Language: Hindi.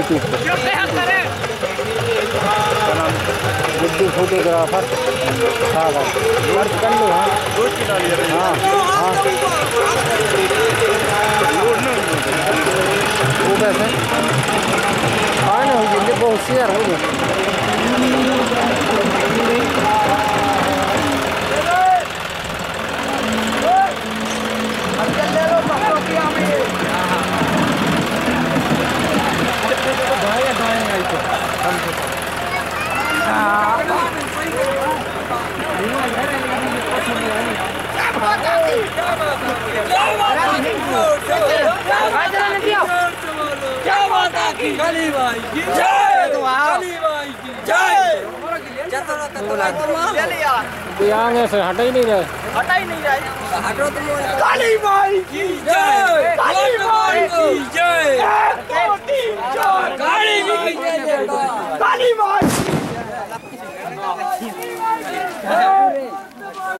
यूट्यूब पे। गुड्डू फोटोग्राफर सागर वर्क कर लो। हाँ हाँ हाँ वो कैसे हाँ ना होगी बहुत शेयर हो गए। आगे से हटा ही नहीं रहे। काली माई की जय, काली माई की जय, काली माई की जय, काली माई।